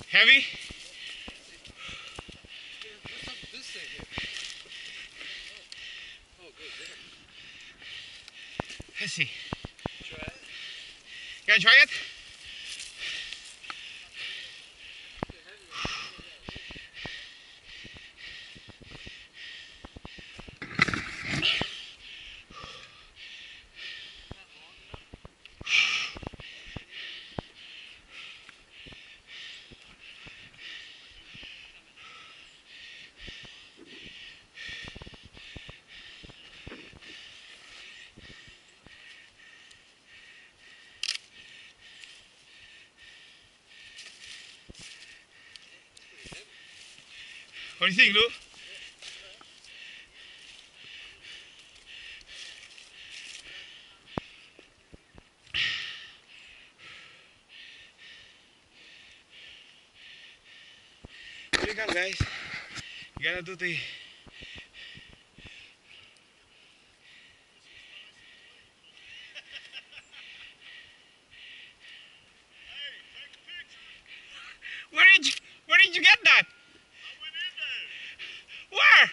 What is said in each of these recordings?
Heavy? This thing here. Oh, good. Let's see. Try it. You gonna try it? What do you think, Lou? Here you come, guys. You gotta do the... Where did you get that? Where?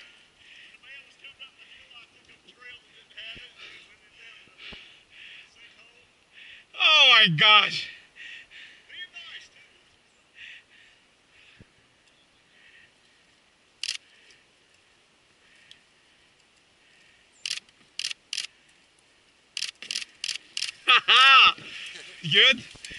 Oh my gosh. Haha. Good?